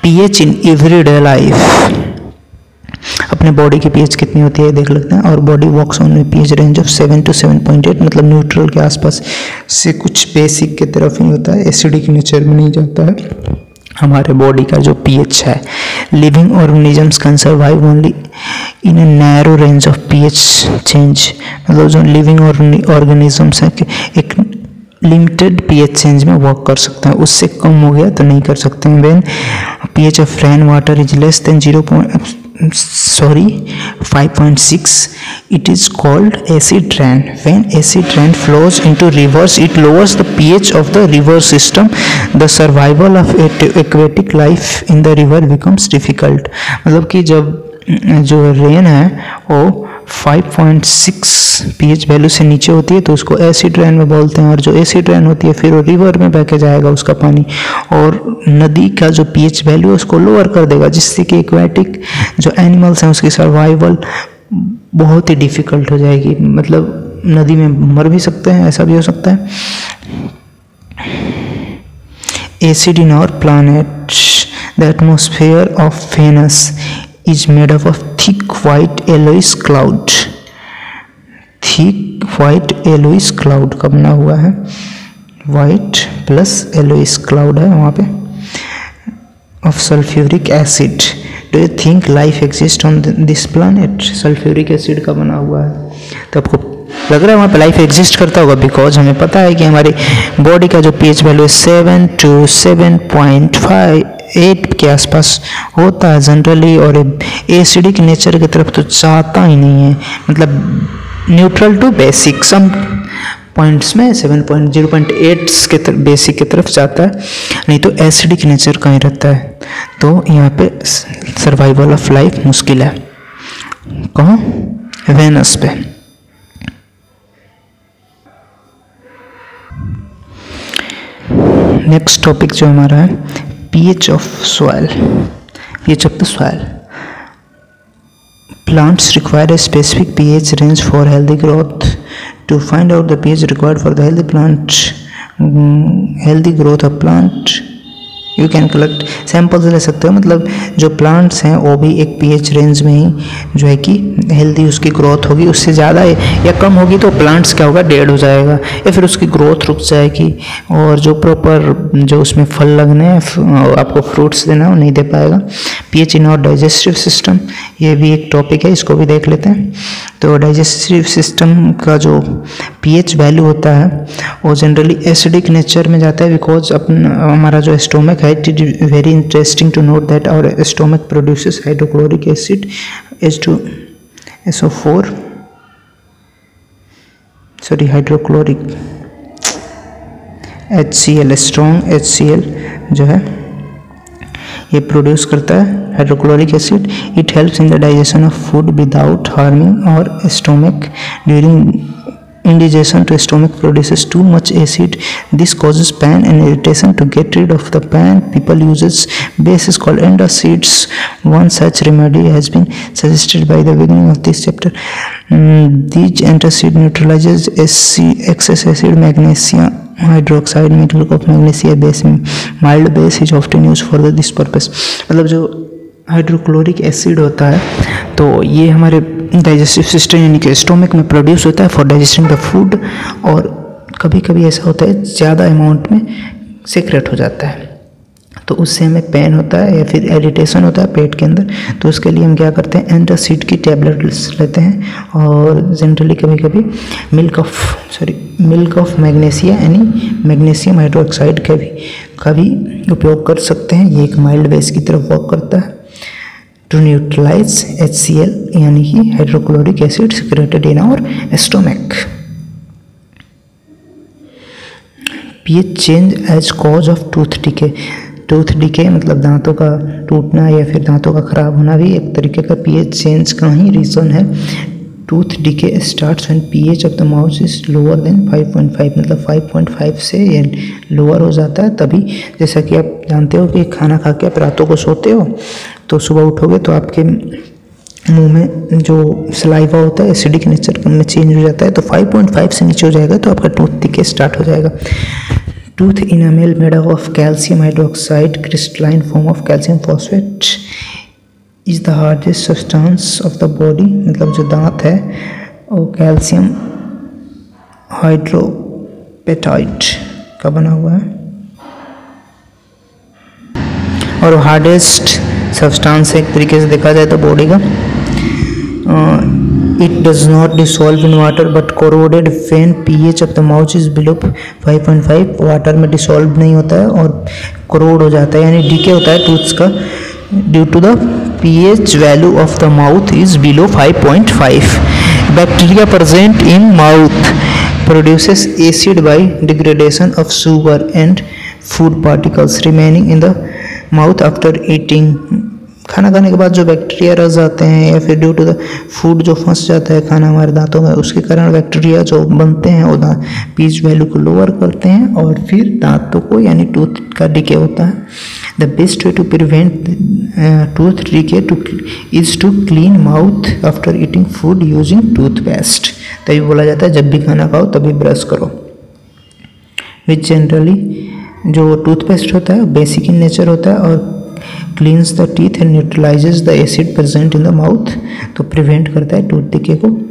PH in everyday life. अपने body की pH कितनी होती है देख लेते हैं। और body works on pH range of 7 to 7.8, मतलब न्यूट्रल के आसपास से कुछ बेसिक की तरफ ही होता है, एसिडिक नेचर में नहीं जाता है। हमारे बॉडी का जो पीएच है, living organisms can survive only in a narrow range of pH change, मतलब जो लिविंग ऑर्गेनिजम्स हैं एक लिमिटेड पीएच चेंज में वर्क कर सकते हैं, उससे कम हो गया तो नहीं कर सकते हैं। When pH of rain water is less than 5.6, it is called acid rain. When acid rain flows into rivers, it lowers the pH of the river system. The survival of aquatic life in the river becomes difficult. मतलब कि जब जो rain है वो 5.6 pH value से नीचे होती है तो उसको एसिड रेन में बोलते हैं, और जो एसिड रेन होती है फिर वो रिवर में बह के जाएगा उसका पानी, और नदी का जो pH वैल्यू है उसको लोअर कर देगा, जिससे कि एक्वेटिक जो एनिमल्स हैं उसकी सर्वाइवल बहुत ही डिफ़िकल्ट हो जाएगी, मतलब नदी में मर भी सकते हैं, ऐसा भी हो सकता है। Acid in our planet, the atmosphere of Venus is made up of thick white yellowish cloud. thick white yellowish cloud का बना हुआ है, white plus yellowish cloud है वहाँ पे, of sulfuric acid. Do you think life exists on this planet? sulfuric acid का बना हुआ है, तो आपको लग रहा है वहाँ पे लाइफ एग्जिस्ट करता होगा, बिकॉज हमें पता है कि हमारी बॉडी का जो pH वैल्यू 7 to 7.8 के आसपास होता है जनरली, और एसिडिक नेचर की तरफ तो जाता ही नहीं है, मतलब neutral to basic, some points में 7.0.8 के बेसिक की तरफ जाता है, नहीं तो एसिडिक नेचर का ही रहता है। तो यहाँ पे सर्वाइवल ऑफ लाइफ मुश्किल है। कहाँ? वेनस पे। नेक्स्ट टॉपिक जो हमारा है pH of soil. pH of the soil. Plants require a specific pH range for healthy growth. To find out the pH required for the healthy growth of plant, you can collect samples ले सकते हो, मतलब जो plants हैं वो भी एक pH range में ही जो है कि हेल्दी उसकी ग्रोथ होगी, उससे ज़्यादा या कम होगी तो प्लांट्स क्या होगा, डेड हो जाएगा या फिर उसकी ग्रोथ रुक जाएगी, और जो प्रॉपर जो उसमें फल लगने हैं, आपको फ्रूट्स देना, वो नहीं दे पाएगा। पीएच इन और डाइजेस्टिव सिस्टम, ये भी एक टॉपिक है, इसको भी देख लेते हैं। तो डाइजेस्टिव सिस्टम का जो पीएच वैल्यू होता है वो जनरली एसिडिक नेचर में जाता है, बिकॉज हमारा जो स्टोमक है, it is very interesting to note that our stomach produces hydrochloric acid H2SO4 hydrochloric HCl, strong HCl जो है ये प्रोड्यूस करता है hydrochloric acid. It helps in the digestion of food without harming our stomach. During indigestion to stomach produces too much acid. This causes pain and irritation. To get rid of the pain, people uses bases called antacids. One such remedy has been suggested by the beginning of this chapter. These antacid neutralizes excess acid. Magnesium hydroxide, metal of magnesia base, mild base is often used for this purpose. मतलब जो hydrochloric acid होता है तो ये हमारे digestive system यानी कि stomach में प्रोड्यूस होता है फॉर डाइजेस्टिंग द फूड, और कभी कभी ऐसा होता है ज़्यादा अमाउंट में सीक्रेट हो जाता है, तो उससे हमें पेन होता है या फिर इरिटेशन होता है पेट के अंदर। तो उसके लिए हम क्या करते हैं, एंटासिड की टैबलेट्स लेते हैं, और जनरली कभी कभी मिल्क ऑफ मैग्नीशिया यानी मैग्नीशियम हाइड्रोक्साइड का भी उपयोग कर सकते हैं। ये एक माइल्ड बेस की तरफ वर्क करता है टू न्यूट्रलाइज HCl यानी कि hydrochloric acid secreted in our stomach. PH change as cause of tooth decay. Tooth decay मतलब दांतों का टूटना या फिर दांतों का खराब होना भी एक तरीके का पीएच चेंज का ही रीज़न है। Tooth decay starts when pH of the mouth is lower than 5.5, मतलब 5.5 से ये लोअर हो जाता है तभी। जैसा कि आप जानते हो कि खाना खा के आप रातों को सोते हो तो सुबह उठोगे तो आपके मुंह में जो सलाइवा होता है एसिडिक नेचर में चेंज हो जाता है, तो 5.5 से नीचे हो जाएगा तो आपका टूथ डिके स्टार्ट हो जाएगा। Tooth enamel made up of calcium hydroxide, crystalline form of calcium phosphate, is the hardest substance of the body. मतलब जो दांत है वो कैल्शियम हाइड्रोपेटाइट का बना हुआ है और हार्डेस्ट सब्सटेंस है एक तरीके से देखा जाए तो बॉडी का. It does not dissolve in water but corroded when pH of the mouth is below 5.5. Water में डिसॉल्व नहीं होता है और corrode हो जाता है यानी डीके होता है टूथ्स का due to the pH value of the mouth is below 5.5. Bacteria present in mouth produces acid by degradation of sugar and food particles remaining in the mouth after eating. खाना खाने के बाद जो bacteria रह जाते हैं या फिर ड्यू टू द फूड जो फंस जाता है खाना हमारे दांतों में, उसके कारण बैक्टीरिया जो बनते हैं वो पीएच वैल्यू को लोअर करते हैं और फिर दांतों को यानी टूथ का डिके होता है. The best way to prevent tooth decay is to clean mouth after eating food using toothpaste. तभी बोला जाता है जब भी खाना खाओ तभी ब्रश करो. विच जनरली जो टूथपेस्ट होता है बेसिक इन नेचर होता है और cleans the teeth and neutralizes the acid present in the mouth. तो प्रिवेंट करता है टूथ डिके को.